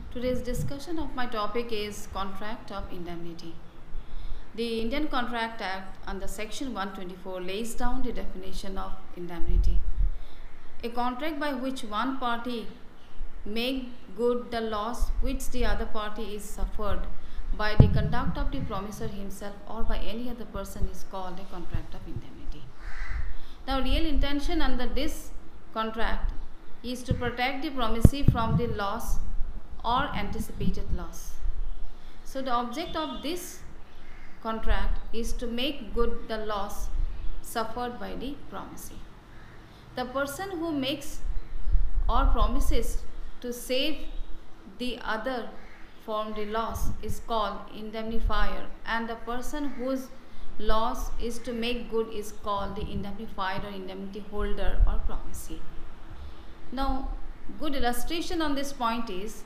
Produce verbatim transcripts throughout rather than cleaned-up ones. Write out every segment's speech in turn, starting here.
Today's discussion of my topic is Contract of Indemnity. The Indian Contract Act under Section one twenty-four lays down the definition of indemnity. A contract by which one party make good the loss which the other party is suffered by the conduct of the promisor himself or by any other person is called a contract of indemnity. Now, real intention under this contract is to protect the promisee from the loss or anticipated loss. So the object of this contract is to make good the loss suffered by the promisee. The person who makes or promises to save the other from the loss is called indemnifier, and the person whose loss is to make good is called the indemnified or indemnity holder or promisee. Now, good illustration on this point is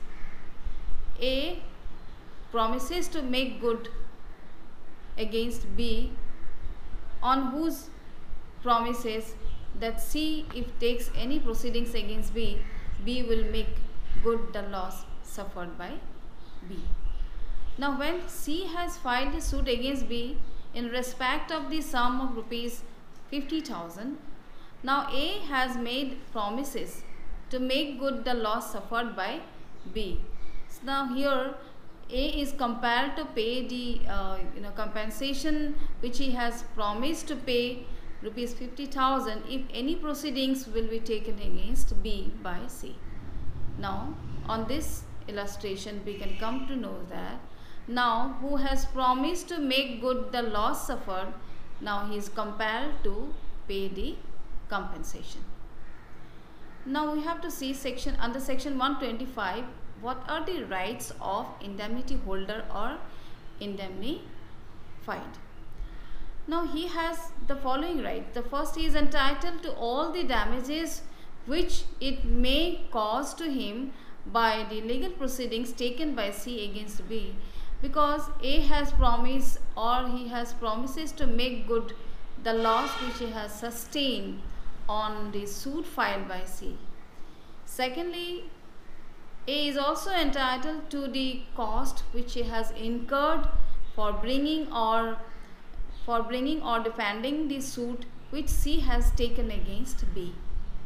A promises to make good against B, on whose promises that C, if takes any proceedings against B, B will make good the loss suffered by B. Now, when C has filed a suit against B in respect of the sum of rupees fifty thousand, now A has made promises to make good the loss suffered by B. So now here A is compelled to pay the uh, you know compensation which he has promised to pay rupees fifty thousand if any proceedings will be taken against B by C. Now, on this illustration we can come to know that now who has promised to make good the loss suffered, now he is compelled to pay the compensation. Now we have to see section under section one twenty-five, what are the rights of indemnity holder or indemnified. Now he has the following right. The first, he is entitled to all the damages which it may cause to him by the legal proceedings taken by C against B, because A has promised or he has promises to make good the loss which he has sustained on the suit filed by C. Secondly, A is also entitled to the cost which he has incurred for bringing or for bringing or defending the suit which C has taken against B.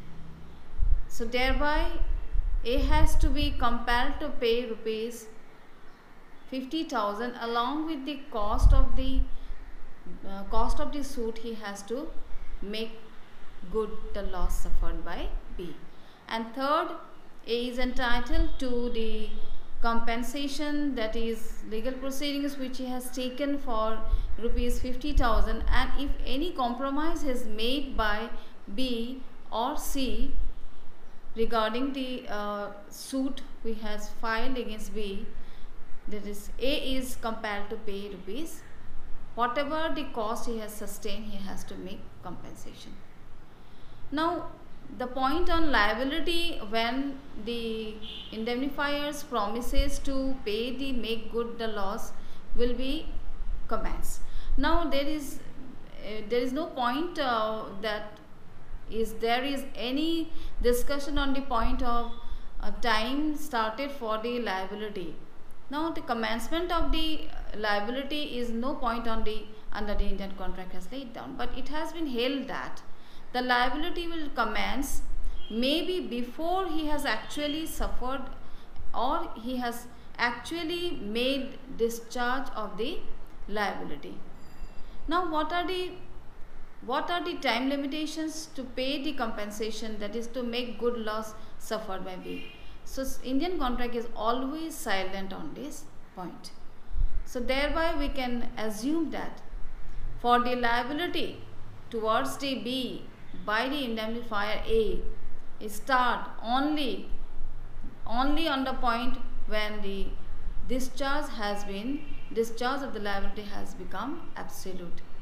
So thereby A has to be compelled to pay rupees fifty thousand along with the cost of the uh, cost of the suit he has to make good the loss suffered by B. And third, A is entitled to the compensation, that is legal proceedings which he has taken for rupees fifty thousand, and if any compromise is made by B or C regarding the uh, suit we has filed against B, that is A is compelled to pay rupees whatever the cost he has sustained, he has to make compensation. Now, the point on liability, when the indemnifiers promises to pay the make good the loss will be commenced. Now there is uh, there is no point uh, that is there is any discussion on the point of uh, time started for the liability. Now the commencement of the liability is no point on the under the Indian contract has laid down, but it has been held that the liability will commence maybe before he has actually suffered or he has actually made discharge of the liability. Now what are the what are the time limitations to pay the compensation, that is to make good loss suffered by B? So Indian contract is always silent on this point. So thereby we can assume that for the liability towards the B by the indemnifier A is start only only on the point when the discharge has been discharge of the liability has become absolute.